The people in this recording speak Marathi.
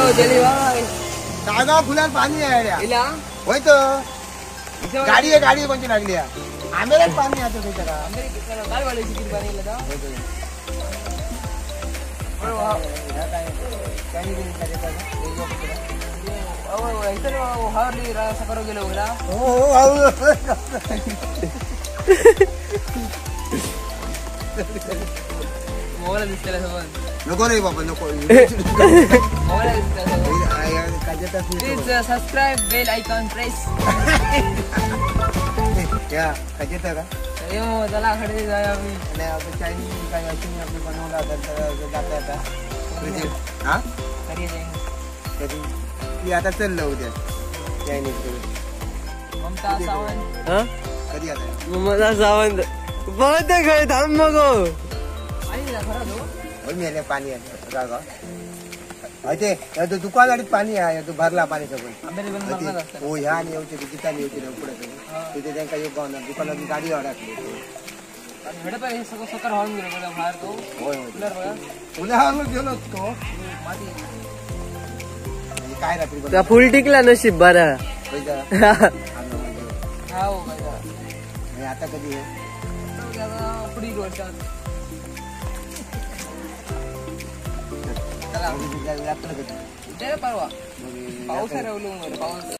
कागा फुलात पाणी आहे होय तर गाडी कोणती लागली आंबेलाच पाणी आता नको नाही बाबा नको please subscribe bell icon press क्या कजेत का चला खडे जाऊया आम्ही आणि आपण चायनीज काय असेल आपली बनवला जाता आता हा कधी ती आता चल उद्या चायनीज ममता सावंत कधी आता ममता सावंत बहुत खेळ थांब मगो मेले पाणी आहे ते दुकान गाडीत पाणी आहे तो भरला पाणी सगळं हो ह्या आणि येऊ तिथे येऊ पुढे तिथे त्यांना एक दुकानात गाडी अडकली गेलो तो काय रात्री फुल टिकला नशीब बरा आता कधी परवा पाऊस आहे पाऊस